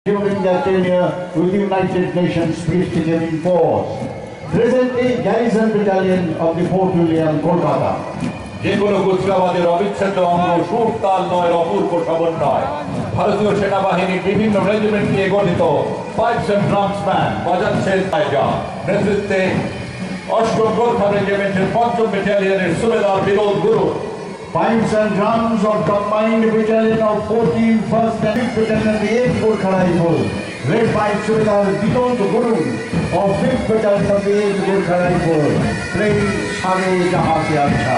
during their tenure with the United Nations Peacekeeping Force. Presently, Garrison Battalion of the Fort William, Kolkata. যেকোনো কুচকাওয়াদের অবিচ্ছেদ্য অঙ্গ সুর তাল নয় অপূর্ব সমন্বয় ভারতীয় সেনাবাহিনীর বিভিন্ন রেজিমেন্ট নিয়ে গঠিত পাইপস এন্ড ড্রামস ব্যান্ড বাজাচ্ছেন নেতৃত্বে অষ্টম গোর্খা রেজিমেন্টের পঞ্চম ব্যাটালিয়নের সুবেদার বিনোদ গুরু। Pipes and drums of combined battalion of 14th, 1st and 5th battalion of the 8th Gorkha Rifles, led by Subedar Vinod Guru of 5th battalion of the 8th Gorkha Rifles, playing Share Jahan Se Acha.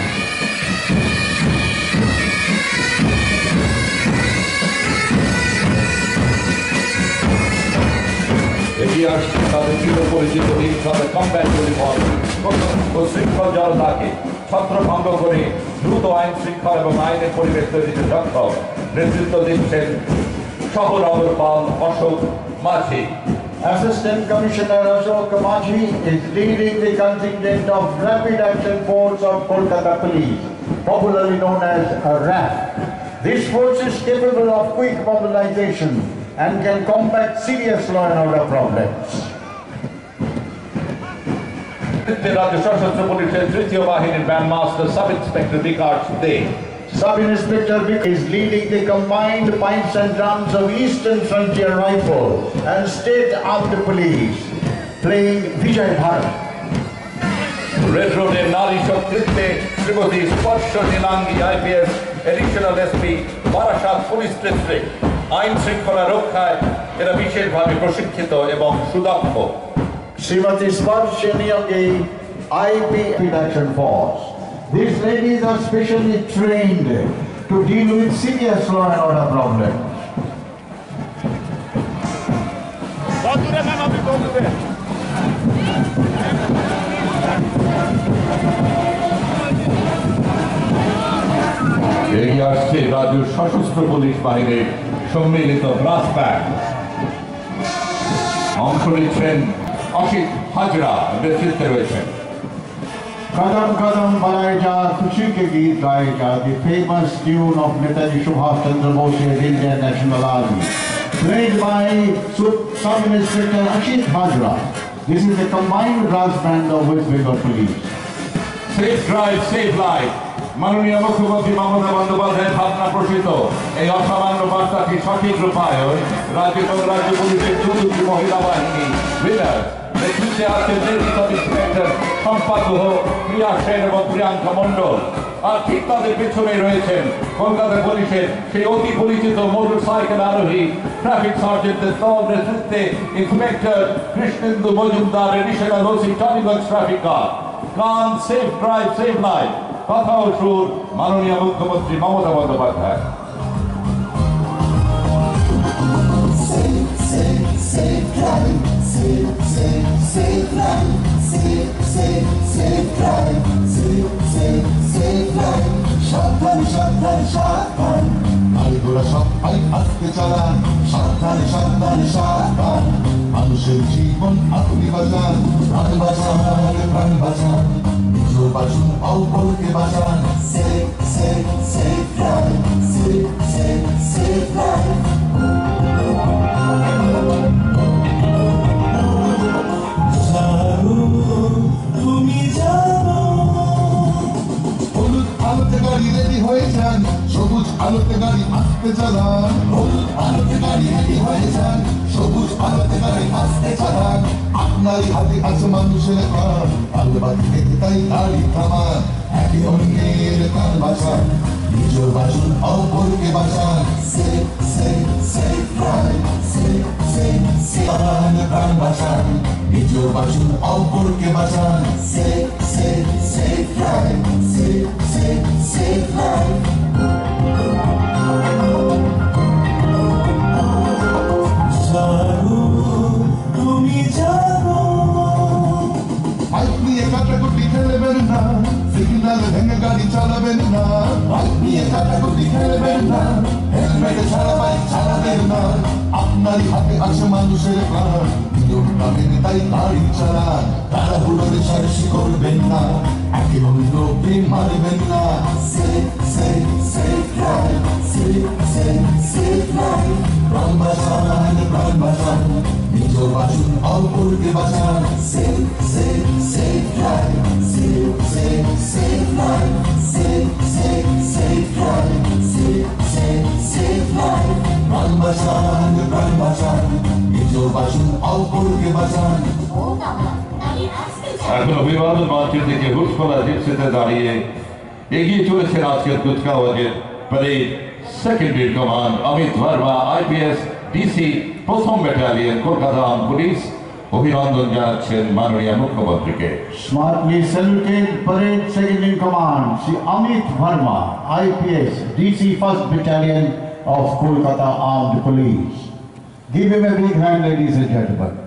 এটি আসছে তাদের চিরপরিচিত হিংসাতে combat uniform ও শৃঙ্খল জনতাকে ছত্রভঙ্গ করে দ্রুত আইন শৃঙ্খলা এবং আইনের পরিবেশ তৈরিতে সক্ষম নেতৃত্ব দিচ্ছেন শহর পাল অশোক মাঝি। Assistant Commissioner Ashok Majhi is leading the contingent of Rapid Action Force of Kolkata Police, popularly known as RAF. This force is capable of quick mobilization and can combat serious law and order problems. রাজ্য সশস্ত্র পুলিশের তৃতীয় বাহিনীর band master sub inspector Bikash Dey. Sub-Inspector Vic is leading the combined pipes and drums of Eastern Frontier Rifle and State Armed Police, playing Vijay Bharat. Red রোডের নারী শক্তিতে Shrimati Sparsha Nilangi IPS additional SP Barasat police district আইন শৃঙ্খলা রক্ষায় এরা বিশেষভাবে প্রশিক্ষিত এবং সুদক্ষ। Srimati Sparsh Nilangi IP Action Force. These ladies are specially trained to deal with serious law and order problems. এগিয়ে আসছে রাজ্য সশস্ত্র পুলিশ বাহিনীর সম্মিলিত ব্রাস ব্যান্ড। অংশ নিচ্ছেন অসিত হাজরা নেতৃত্বে রয়েছেন। Kadam Kadam Balaye Ja, Khushi Ke Geet Gaye Ja, the famous tune of Netaji Subhash Chandra Bose's Indian National Army, played by Sub-Inspector Ashit Hajra. This is a combined brass band of West Bengal Police. Safe drive, safe life. মাননীয় মুখ্যমন্ত্রী মমতা বন্দ্যোপাধ্যায়ের ভাবনা প্রসূত এই অসামান্য বার্তাটি সঠিক রূপায়ণ রাজ্য এবং রাজ্য পুলিশের চতুর্থ মহিলা বাহিনী উইনার নেতৃত্বে আছেন lady sub inspector Sampad Guha, Priya Sen এবং প্রিয়াঙ্কা মণ্ডল। আর ঠিক তাদের পেছনে রয়েছেন কলকাতা পুলিশের সেই অতি পরিচিত মোটর সাইকেল আরোহী ট্রাফিক সার্জেন্টের দল নেতৃত্বে inspector Krishnendu Majumdar additional OC Tollygunge traffic guard. গান সেফ ড্রাইভ সেফ লাইফ, কথা ও সুর মাননীয় মুখ্যমন্ত্রী মমতা বন্দ্যোপাধ্যায়। সাবধান সাবধান সাবধান গাড়িঘোড়া সবাই আস্তে চালান, সাবধান সাবধান সাবধান মানুষের জীবন আপনি বাঁচান, প্রাণ বাঁচান প্রাণ বাঁচান, নিজের বাঁচুন অপরকে বাঁচান। Safe safe safe drive, safe safe safe drive. তুমি জানো হলুদ আলোতে গাড়ি রেডি হয়ে যান, সবুজ আলোতে গাড়ি আসতে চালান, হলুদ আলোতে গাড়ি রেডি হয়ে যান, সবুজ আলোতে গাড়ি আসতে চালান। আপনারই হাতে আছে মানুষের প্রাণ, আলোবাতি দেখে তাই গাড়ি থামান, একে অন্যের প্রাণ বাঁচান, নিজের বাঁচুন অপরকে বাঁচান। Safe safe safe drive, safe safe safe প্রাণ বাঁচান, নিজের বাঁচুন অপরকে বাঁচান। Safe safe safe drive, safe safe safe drive. তুমি জানো বাইক নিয়ে কাটাকুটি খেলবেন না, সিগন্যাল ভেঙে গাড়ি চালাবেন না, বাইক নিয়ে কাটাকুটি খেলবেন না, হেলমেট ছাড়া বাইক চালাবেন না। আপনারই হাতে আছে মানুষের প্রাণ, নামেন তাই গাড়ি চালান, তারা হুড়োরে সারসি করবেন না, একে অন্যকে মারবেন না। Safe, safe, safe drive, safe, safe, safe life, প্রাণ বাঁচান, প্রাণ বাঁচান, নিজ বাঁচুন, অপরকে বাঁচান। Safe, safe, safe drive, safe, safe, safe life, safe, safe, safe drive, safe, safe, safe life, প্রাণ বাঁচান, প্রাণ বাঁচান, নিজ বাঁচুন, অপরকে বাঁচান। এখন অভিবাদন মঞ্চের দিকে হুট খোলা জিপসিতে দাঁড়িয়ে এগিয়ে চলেছেন আজকের কুচকাওয়াজের parade second in command Amit Verma, IPS DC, প্রথম ব্যাটালিয়ন, কলকাতা আর্ম পুলিশ। অভিনন্দন জানাচ্ছেন মাননীয় মুখ্যমন্ত্রীকে। Smartly saluted Parade Second in Command, Sri Amit Verma, IPS, DC 1st Battalion of Kolkata Armed Police. Give him a big hand, ladies and gentlemen.